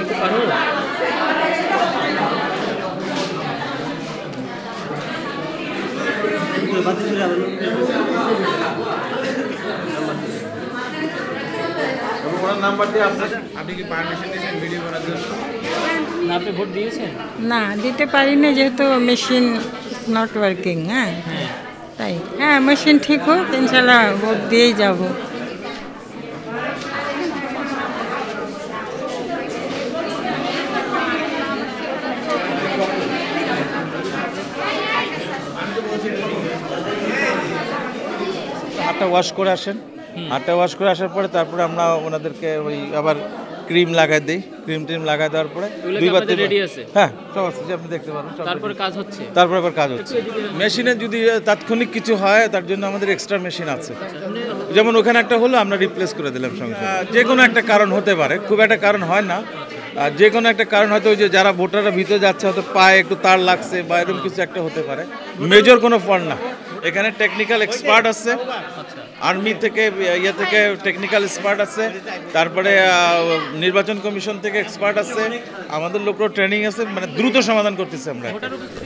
বলতে পারো? আপনি কি পারমিশন দিয়েছেন ভিডিও করার জন্য? না, আপনি ভোট দিয়েছেন? না, দিতে পারি না, যেহেতু মেশিন নট ওয়ার্কিং। হ্যাঁ, তাই হ্যাঁ, মেশিন ঠিক হোক, ইনশাল্লাহ ভোট দিয়েই যাব। হাতটা ওয়াশ করে আসেন, হাতটা ওয়াশ করে আসার পরে তারপরে আমরা ওনাদেরকে ওই আবার ক্রিম লাগাই দিই। ক্রিম লাগাই দেওয়ার পরে দুইবার রেডি আছে? হ্যাঁ, সব আছে, যে আপনি দেখতে পারেন। তারপরে কাজ হচ্ছে? তারপরে আবার কাজ হচ্ছে। মেশিনে যদি তাৎক্ষণিক কিছু হয় তার জন্য আমাদের এক্সট্রা মেশিন আছে, যেমন ওখানে একটা হলো আমরা রিপ্লেস করে দিলাম সঙ্গে সঙ্গে। যে কোনো একটা কারণ হতে পারে, খুব একটা কারণ হয় না। আর যে কোনো একটা কারণ হয়তো ওই যে যারা ভোটাররা ভিতরে যাচ্ছে হয়তো পায়ে একটু তার লাগছে বা এরকম কিছু একটা হতে পারে, মেজর কোনো ফল্ট না। এখানে টেকনিক্যাল এক্সপার্ট আছে, আর্মি থেকে ইয়ে থেকে টেকনিক্যাল এক্সপার্ট আছে, তারপরে নির্বাচন কমিশন থেকে এক্সপার্ট আছে, আমাদের লোকরাও ট্রেনিং আছে, মানে দ্রুত সমাধান করতেছি আমরা।